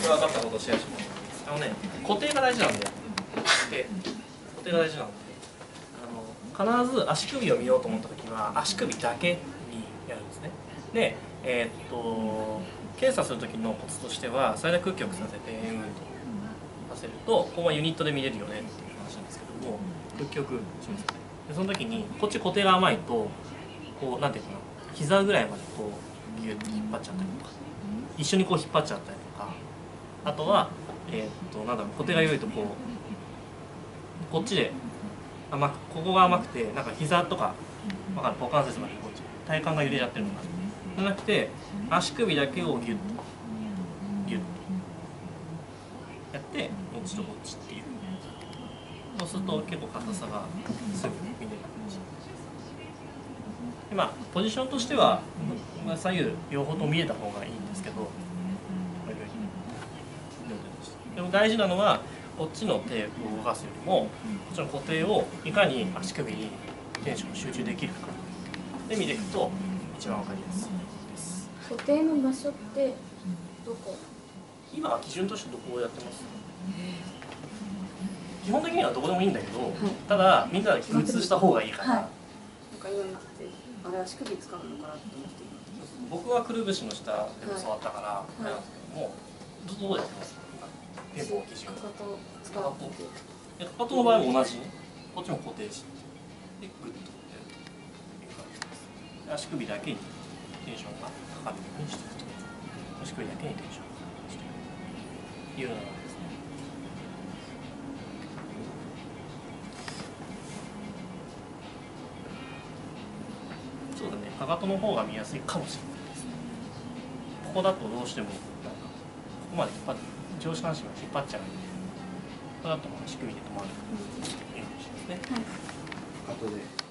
分かったことをシェアします。固定が大事なんで、固定が大事なんで、必ず足首を見ようと思ったときは足首だけにやるんですね。で、検査するときのコツとしては最大屈曲させて円運動させるとここはユニットで見れるよねっていう話なんですけども、屈曲しますね。でその時にこっち固定が甘いとこうなんていうかな、膝ぐらいまでこうギュッと引っ張っちゃったりとか、一緒にこう引っ張っちゃったりとか、あとはなんだろう、固定が良いとこっちで甘く、ここが甘くてなんか膝とかわかる、股関節までこっち体幹が揺れちゃってるのかな。じゃなくて足首だけをギュッとギュッとやってこっちとこっちっていう、そうすると結構硬さがすぐ見れる感じで、まあポジションとしては、左右両方と見えた方がいいんですけど、でも大事なのはこっちの手を動かすよりもこっちの固定をいかに足首にテンション集中できるかで見ていくと一番わかりやすいです。 固定の場所ってどこ？ 今は基準としてどこをやってます？基本的にはどこでもいいんだけど、ただみんなで共通した方がいいから、 なんか今見ててあれ足首使うのかなと思って。 僕はくるぶしの下で教わったからあれなんですけども、どうやってます？テンポを基準に。かかとの場合も同じ、こっちも固定してでグッとやるという感じです。足首だけにテンションがかかるようにしていくと、足首だけにテンションがかかるようにしていくというような感じですね。そうだね、かかとの方が見やすいかもしれないですね。ここだとどうしてもなんかここまで引っ張って上半身が引っ張っちゃうんで、ここだと足首で止まる、いいかもしれないですね。 後で